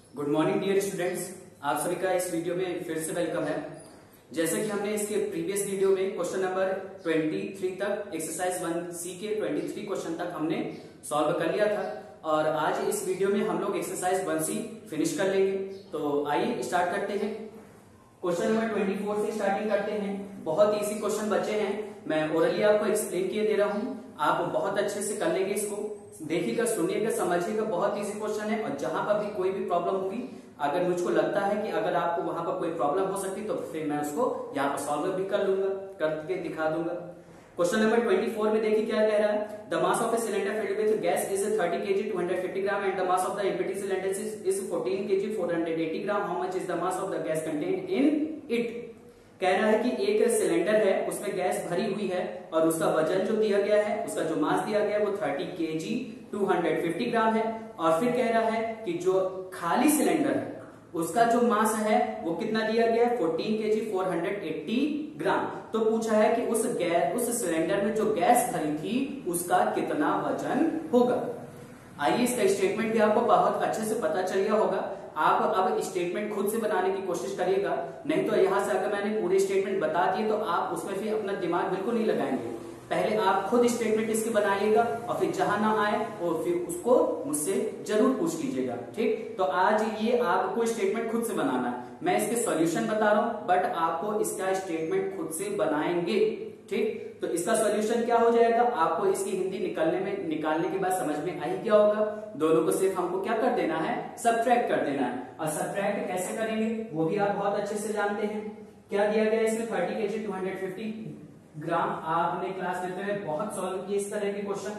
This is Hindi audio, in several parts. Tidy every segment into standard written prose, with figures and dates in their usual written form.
गुड मॉर्निंग डियर स्टूडेंट्स, आप सभी का इस वीडियो में फिर से वेलकम है। जैसे कि हमने इसके प्रीवियस वीडियो में क्वेश्चन नंबर 23 तक एक्सरसाइज 1C के 23 क्वेश्चन तक हमने सॉल्व कर लिया था और आज इस वीडियो में हम लोग एक्सरसाइज 1C फिनिश कर लेंगे। तो आइए स्टार्ट करते हैं। क्वेश्चन नंबर 24 से स्टार्टिंग करते हैं। बहुत इजी क्वेश्चन बचे हैं, मैं ओरली आपको एक्सप्लेन किए दे रहा हूँ, आप बहुत अच्छे से कर लेंगे। इसको देखिएगा, सुनिएगा, समझिएगा। बहुत इजी क्वेश्चन है और जहां पर भी कोई भी प्रॉब्लम होगी, अगर मुझको लगता है कि अगर आपको वहां पर कोई प्रॉब्लम हो सकती तो फिर मैं उसको यहाँ पर सॉल्व भी कर लूंगा, करके दिखा दूंगा। क्वेश्चन नंबर 24 में देखिए क्या कह रहा है। The mass of a cylinder filled with gas is 30 kg 250 gram and the mass of the empty cylinder is 14 kg 480 gram. How much is the mass of the gas contained in it. कह रहा है कि एक सिलेंडर है, उसमें गैस भरी हुई है और उसका वजन जो दिया गया है, उसका जो मास दिया गया है वो 30 kg 250 ग्राम है। और फिर कह रहा है कि जो खाली सिलेंडर है उसका जो मास है वो कितना दिया गया है, 14 kg 480 ग्राम। तो पूछा है कि उस सिलेंडर में जो गैस भरी थी उसका कितना वजन होगा। आइए इसका स्टेटमेंट भी आपको बहुत अच्छे से पता चल गया होगा। आप अब स्टेटमेंट खुद से बनाने की कोशिश करिएगा, नहीं तो यहां से अगर मैंने पूरे स्टेटमेंट बता दिए तो आप उसमें फिर अपना दिमाग बिल्कुल नहीं लगाएंगे। पहले आप खुद स्टेटमेंट इसकी बनाइएगा और फिर जहां ना आए और फिर उसको मुझसे जरूर पूछ लीजिएगा। ठीक, तो आज ये आपको स्टेटमेंट खुद से बनाना है। मैं इसके सॉल्यूशन बता रहा हूं बट आपको इसका स्टेटमेंट खुद से बनाएंगे। ठीक, तो इसका सॉल्यूशन क्या हो जाएगा, आपको इसकी हिंदी निकालने के बाद समझ में आई क्या होगा। दोनों को सिर्फ हमको क्या कर देना है, सब्ट्रैक्ट कर देना है। और सब्ट्रैक्ट कैसे करेंगे वो भी आप बहुत अच्छे से जानते हैं। क्या दिया गया इसमें 30 kg 250 ग्राम। आपने क्लास में तो बहुत सॉल्व किए इस तरह के क्वेश्चन।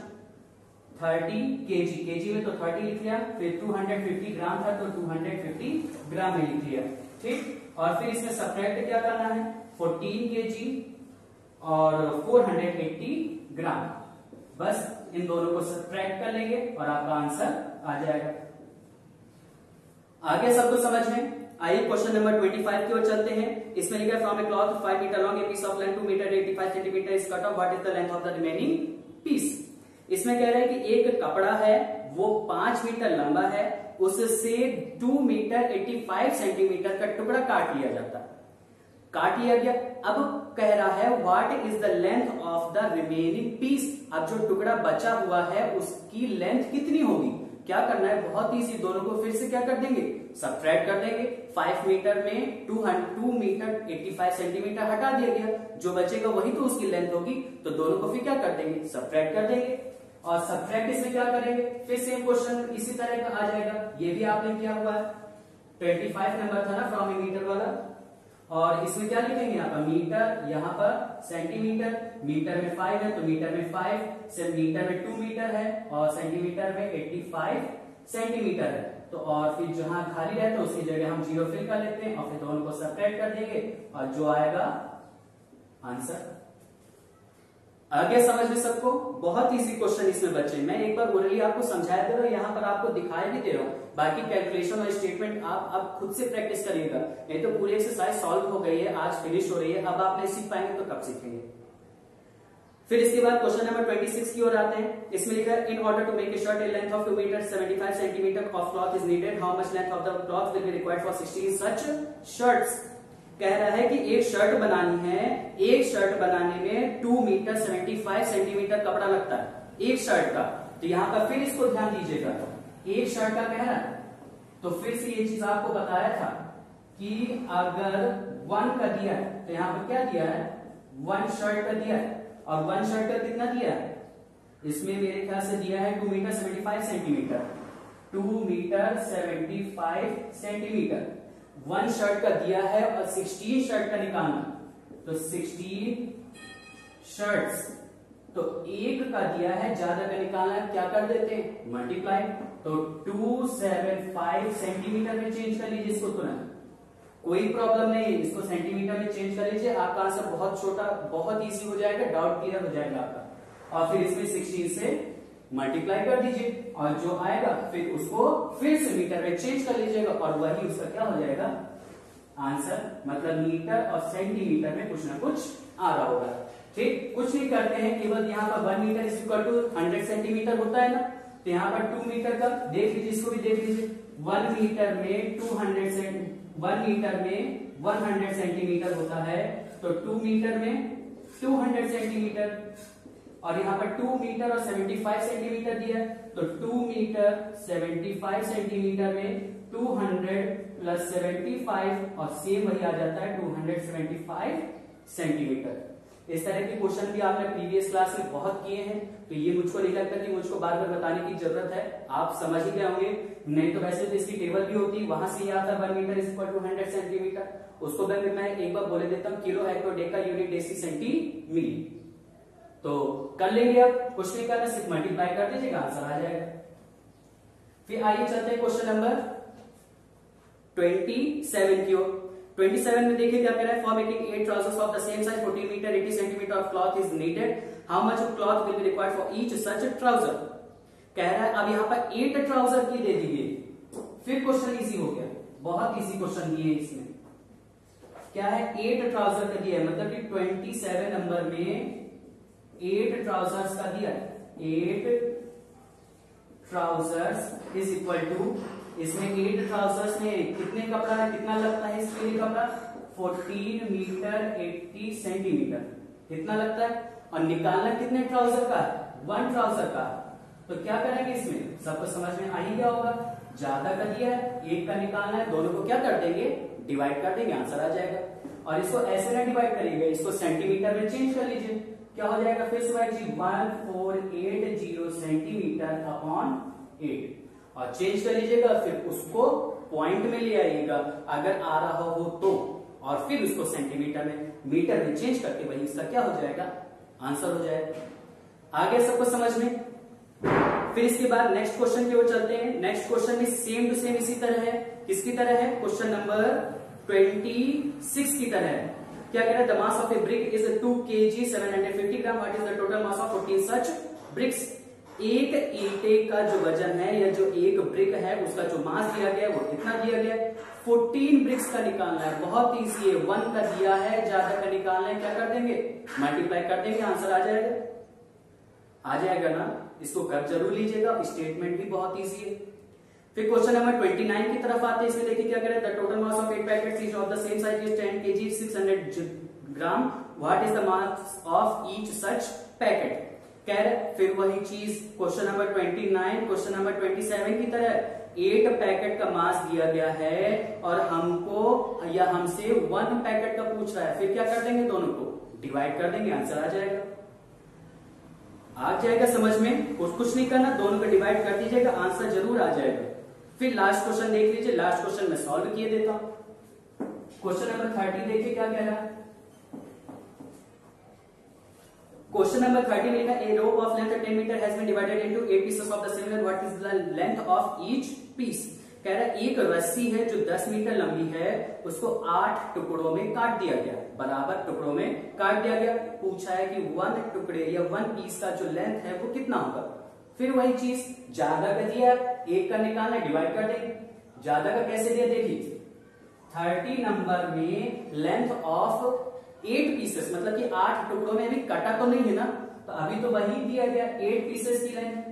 30 kg में तो 30 लिख लिया, फिर 250 ग्राम था तो 250 ग्राम में लिख लिया। ठीक, और फिर इसमें सब्ट्रैक्ट क्या करना है, 14 kg और 480 ग्राम। बस इन दोनों को सब्ट्रैक्ट कर लेंगे और आपका आंसर आ जाएगा। आगे सबको समझ में। आइए क्वेश्चन नंबर 25 की ओर चलते हैं। इसमें लिखा है from a cloth 5 metre long a piece of length 2 metre 85 centimetre is cut off, what is the length of the remaining piece. इसमें कह रहे हैं कि एक कपड़ा है वो 5 मीटर लंबा है, उससे 2 मीटर 85 सेंटीमीटर का टुकड़ा काट लिया जाता है। काट लिया गया। अब कह रहा है what is the length of the remaining piece. अब जो टुकड़ा बचा हुआ है उसकी लेंथ कितनी होगी। क्या करना है, बहुत इजी, दोनों को फिर से क्या कर देंगे, सब्ट्रैक्ट कर देंगे। 5 मीटर में 2 मीटर 85 सेंटीमीटर हटा दिया गया, जो बचेगा वही तो उसकी लेंथ होगी। तो दोनों को फिर क्या कर देंगे, सब्ट्रैक्ट कर देंगे। और सब्ट्रैक्ट इसमें क्या करेंगे, फिर सेम क्वेश्चन इसी तरह का आ जाएगा। ये भी आपने किया हुआ है, 25 नंबर था ना फ्रॉम ए मीटर वाला। और इसमें क्या लिखेंगे, यहाँ पर मीटर, यहाँ पर सेंटीमीटर। मीटर में 5 है तो मीटर में 5 से, मीटर में 2 मीटर है और सेंटीमीटर में 85 सेंटीमीटर है। तो और फिर जहां खाली है तो उसकी जगह हम 0 फिल कर लेते हैं और फिर दोनों को सब्ट्रैक्ट कर देंगे और जो आएगा आंसर। आगे समझ में सबको। बहुत इजी क्वेश्चन इसमें बच्चे, मैं एक बार ओरली आपको समझाया दे रहा हूँ, यहाँ पर आपको दिखाई भी दे रहा हूँ। बाकी कैलकुलेशन और स्टेटमेंट आप खुद से प्रैक्टिस करिएगा, नहीं तो पूरी एक्सरसाइज सॉल्व हो गई है, आज फिनिश हो रही है। अब आप नहीं सीख पाएंगे तो कब सीखेंगे। फिर इसके बाद क्वेश्चन नंबर 26 की ओर आते हैं। इसमें लिखा है in order to make a shirt a length of 2 metre 75 centimetre of cloth is needed, how much length of the cloth will be required for 16 such shirts. कह रहा है कि एक शर्ट बनानी है, एक शर्ट बनाने में 2 मीटर 75 सेंटीमीटर कपड़ा लगता है एक शर्ट का। तो यहाँ पर फिर इसको ध्यान दीजिएगा, एक शर्ट का कह रहा है तो फिर से ये चीज आपको बताया था कि अगर 1 का दिया है तो यहाँ पर क्या दिया है, 1 शर्ट का दिया है। और 1 शर्ट का कितना दिया है, इसमें मेरे ख्याल से दिया है 2 metre 75 centimetre. 2 metre 75 centimetre 1 shirt का दिया है और 16 शर्ट का निकालना, तो 16 शर्ट्स, तो एक का दिया है, ज्यादा का निकालना है, क्या कर देते हैं, मल्टीप्लाई। तो 275 सेंटीमीटर में चेंज कर लीजिए इसको तुरंत, कोई प्रॉब्लम नहीं है, इसको सेंटीमीटर में चेंज कर लीजिए, आपका आंसर बहुत छोटा, बहुत इजी हो जाएगा, डाउट क्लियर हो जाएगा आपका। और फिर इसमें 16 से मल्टीप्लाई कर दीजिए और जो आएगा फिर उसको फिर से मीटर में चेंज कर लीजिएगा और वही उसका क्या हो जाएगा आंसर। मतलब मीटर और सेंटीमीटर में कुछ ना कुछ आ रहा होगा। ठीक, कुछ नहीं करते हैं, केवल यहाँ पर 1 metre is equal to 100 centimetre होता है ना, तो यहाँ पर 2 मीटर का देख लीजिए, इसको भी देख लीजिए। 1 मीटर में 100 सेंटीमीटर होता है, तो 2 मीटर में 200 सेंटीमीटर, और यहाँ पर 2 मीटर और 75 सेंटीमीटर दिया है, तो 2 मीटर 75 सेंटीमीटर में 200 प्लस 75 और सेम वही आ जाता है 275 सेंटीमीटर। इस तरह के क्वेश्चन भी आपने प्रीवियस क्लास में बहुत किए हैं, तो ये मुझको नहीं लगता कि मुझको बार बार बताने की जरूरत है, आप समझ ही गए होंगे। नहीं तो वैसे तो इसकी टेबल भी होती, वहां से ही आता 1 metre is equal to 100 centimetre. उसको मैं एक बार बोले देता हूँ, kilo hecto deca unit deci centi milli. तो कर लेंगे, अब कुछ नहीं करना, सिर्फ मल्टीप्लाई कर दीजिएगा, आंसर आ जाएगा। फिर आइए चलते हैं क्वेश्चन नंबर 27 की ओर। 27 में देखिए क्या कह रहा है, for making 8 trousers of the same size 14 metre 80 centimetre of cloth is needed, how much of cloth will be required for each such trouser. कह रहा है अब यहाँ पर 8 ट्राउजर की दे दी गई, फिर क्वेश्चन इजी हो गया, बहुत इजी क्वेश्चन दिए इसमें। क्या है, 8 ट्राउजर का दिया है, मतलब कि 27 नंबर में 8 ट्राउजर्स का दिया है। 8 ट्राउजर्स इज इक्वल टू, इसमें 8 ट्राउजर्स में कितने कपड़ा है, कितना लगता है इसके लिए कपड़ा, 14 मीटर 80 सेंटीमीटर, कितना लगता है, और निकालना कितने ट्राउजर का है, 1 ट्राउजर का। तो क्या करेंगे, इसमें सबको समझ में आ ही गया होगा, ज्यादा का दिया है, 1 का निकालना है, दोनों को क्या कर देंगे, डिवाइड कर देंगे, आंसर आ जाएगा। और इसको ऐसे ना डिवाइड करिएगा, इसको सेंटीमीटर में चेंज कर लीजिए, क्या हो जाएगा, फिर से 1480 सेंटीमीटर अपॉन 8, और चेंज कर लीजिएगा, फिर उसको पॉइंट में ले आइएगा अगर आ रहा हो तो, और फिर उसको सेंटीमीटर में, मीटर में चेंज करके वही इसका क्या हो जाएगा, आंसर हो जाएगा। आगे सबको समझ में। फिर इसके बाद नेक्स्ट क्वेश्चन की ओर चलते हैं। नेक्स्ट क्वेश्चन भी सेम टू सेम इसी तरह है, किसकी तरह है, क्वेश्चन नंबर 26 की तरह है। क्या कह रहा है, the mass of a brick is 2 kg 750 gram, what is the total mass of 14 such bricks. एक ईंटे का जो वजन है या जो एक ब्रिक है उसका जो मास दिया गया है वो कितना दिया गया है, 14 ब्रिक्स का निकालना है। बहुत इजी है, 1 का दिया है, ज्यादा का निकालना है, क्या कर देंगे, मल्टीप्लाई कर देंगे, आंसर आ जाएगा, आ जाएगा ना। इसको कर जरूर लीजिएगा, स्टेटमेंट भी बहुत इजी है। फिर क्वेश्चन नंबर 29 की तरफ आते हैं। इसमें देखिए क्या कह रहा है, the total mass of 8 packets is of the same size is 10 kg 600 gram, what is the mass of each such packet. कह रहे फिर वही चीज क्वेश्चन नंबर 29 क्वेश्चन नंबर 27 की तरह 8 पैकेट का मास दिया गया है और हमको या हमसे 1 पैकेट का पूछ रहा है, फिर क्या कर देंगे, दोनों को डिवाइड कर देंगे, आंसर आ जाएगा, आ जाएगा समझ में। कुछ नहीं करना, दोनों को डिवाइड कर दीजिएगा, आंसर जरूर आ जाएगा। फिर लास्ट क्वेश्चन देख लीजिए, लास्ट क्वेश्चन मैं सॉल्व किए देता हूं। क्वेश्चन नंबर 30 देखिए क्या कह रहा है। क्वेश्चन नंबर 30 लिखा, a rope of length 10 metre has been divided into 8 pieces of the same length, what is the length of each piece. कह रहा है एक रस्सी है जो 10 मीटर लंबी है, उसको 8 टुकड़ों में काट दिया गया, बराबर टुकड़ों में काट दिया गया। पूछा है कि 1 टुकड़े या 1 पीस का जो लेंथ है वो कितना होगा। फिर वही चीज, ज्यादा का दिया, 1 का निकालना, डिवाइड कर देंगे। ज्यादा का कैसे दिया, देखिए 30 नंबर में लेंथ ऑफ 8 पीसेस, मतलब कि 8 टुकड़ों में, अभी कटा तो नहीं है ना, तो अभी तो वही दिया गया 8 पीसेस की लेंथ।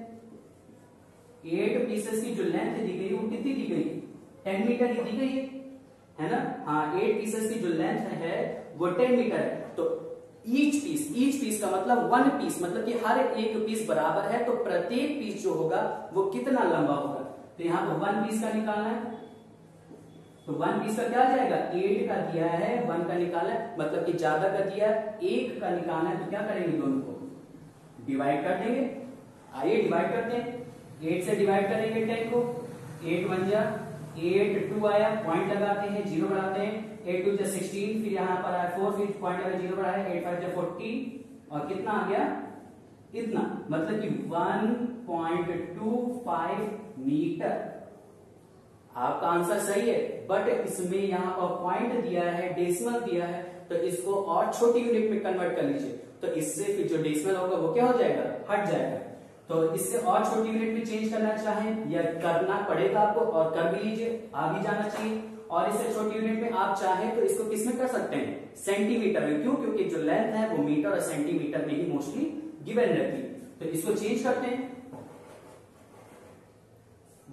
8 पीसेस की जो लेंथ दी गई वो कितनी दी गई, 10 मीटर ही दी गई है ना। हाँ, 8 पीसेस की जो लेंथ है वो 10 मीटर है। तो ईच पीस का मतलब 1 पीस, मतलब कि हर एक पीस बराबर है, तो प्रत्येक पीस जो होगा वो कितना लंबा होगा। तो यहाँ पर 1 पीस का निकालना है, तो 1 पीस का क्या आ जाएगा, 8 का दिया है, 1 का निकाला है, मतलब कि ज्यादा का दिया है, 1 का निकालना है, तो क्या करेंगे, दोनों को डिवाइड कर देंगे। आइए डिवाइड करते हैं, 8 से डिवाइड करेंगे 10 को, 8 1 जा 8 2 आया, पॉइंट लगाते हैं, 0 बढ़ाते हैं, 8 2 जा 16, फिर यहाँ पर आया 4, फिर पॉइंट लगा 0 बढ़ाया, 8 5 जा 40, और कितना आ गया, इतना, मतलब कि 1.25 मीटर। आपका आंसर सही है, बट इसमें यहाँ पर पॉइंट दिया है, डेसिमल दिया है, तो इसको और छोटी यूनिट में कन्वर्ट कर लीजिए, तो इससे फिर जो डेसिमल होगा वो क्या हो जाएगा, हट जाएगा। तो इससे और छोटी यूनिट में चेंज करना चाहें या करना पड़ेगा आपको, और कर भी लीजिए, आ भी जाना चाहिए। और इससे छोटी यूनिट में आप चाहें तो इसको किसमें कर सकते हैं, सेंटीमीटर में। क्यों, क्योंकि जो लेंथ है वो मीटर और सेंटीमीटर में ही मोस्टली गिवन रहती है। तो इसको चेंज करते हैं,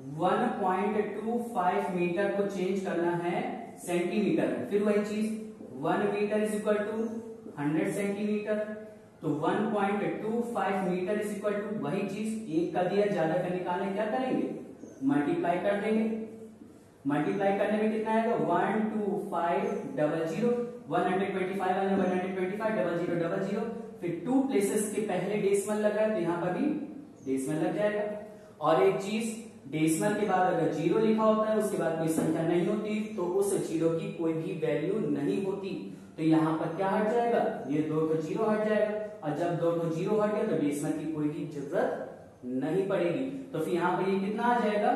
1.25 मीटर को चेंज करना है सेंटीमीटर में। फिर वही चीज 1 metre is equal to 100 centimetre, तो 1.25 मीटर इज इक्वल टू वही चीज, एक का दिया ज्यादा का निकालने क्या करेंगे, मल्टीप्लाई कर देंगे। मल्टीप्लाई करने में कितना आएगा 12500, 125 0000, फिर 2 प्लेसेस के पहले डेसिमल लगा है तो यहां पर भी डेसिमल लग जाएगा। और एक चीज, डेसिमल के बाद अगर 0 लिखा होता है उसके बाद कोई संख्या नहीं होती तो उस 0 की कोई भी वैल्यू नहीं होती, तो यहां पर क्या हट जाएगा, ये 2 तो 0 हट जाएगा, और जब 2 तो 0 हट गया तो डेसिमल की कोई भी जरूरत नहीं पड़ेगी। तो फिर यहां पर ये कितना आ जाएगा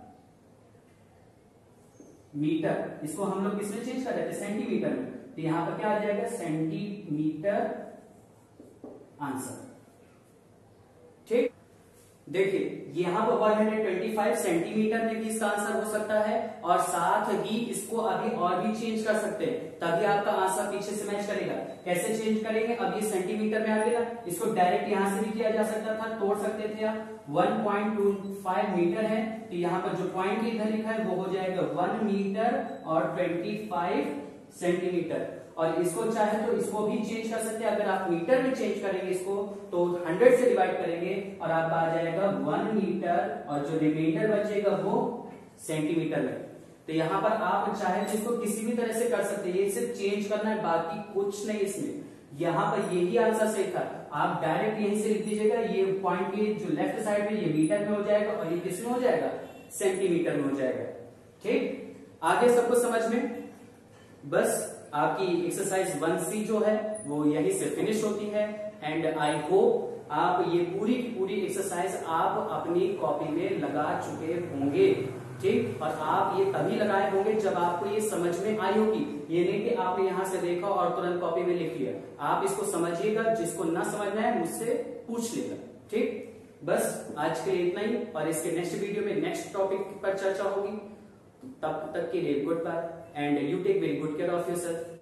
मीटर, इसको हम लोग किसमें चेंज कर रहे थे, सेंटीमीटर में, तो यहां पर क्या आ जाएगा सेंटीमीटर आंसर। ठीक, देखिए यहां पर 125 सेंटीमीटर में भी इसका आंसर हो सकता है, और साथ ही इसको अभी और भी चेंज कर सकते हैं, तभी आपका आंसर पीछे से मैच करेगा। कैसे चेंज करेंगे, अब ये सेंटीमीटर में आ गया, इसको डायरेक्ट यहां से भी किया जा सकता था, तोड़ सकते थे आप। 1.25 मीटर है तो यहां पर जो पॉइंट इधर लिखा है वो हो जाएगा 1 मीटर और 25 सेंटीमीटर, और इसको चाहे तो इसको भी चेंज कर सकते हैं। अगर आप मीटर में चेंज करेंगे इसको तो 100 से डिवाइड करेंगे और आपका आ जाएगा 1 मीटर, और जो रिमाइंडर बचेगा वो सेंटीमीटर में। तो यहां पर आप चाहे तो इसको किसी भी तरह से कर सकते हैं, ये सिर्फ चेंज करना है, बाकी कुछ नहीं इसमें। यहां पर यही आंसर सही था, आप डायरेक्ट यहीं से लिख दीजिएगा, ये पॉइंट के जो लेफ्ट साइड में ये मीटर में हो जाएगा और ये किस में हो जाएगा, सेंटीमीटर में हो जाएगा। ठीक, आगे सबको समझ में। बस आपकी एक्सरसाइज 1C जो है वो यहीं से फिनिश होती है, एंड आई होप आप ये पूरी की पूरी एक्सरसाइज आप अपनी कॉपी में लगा चुके होंगे। ठीक, और आप ये तभी लगाए होंगे जब आपको ये समझ में आई होगी, ये नहीं कि आपने यहां से देखा और तुरंत कॉपी में लिख लिया। आप इसको समझिएगा, जिसको ना समझना है मुझसे पूछ लेगा। ठीक, बस आज के लिए इतना ही, और इसके नेक्स्ट वीडियो में नेक्स्ट टॉपिक पर चर्चा होगी। तब तक के लिए goodbye, and you take very good care of yourself.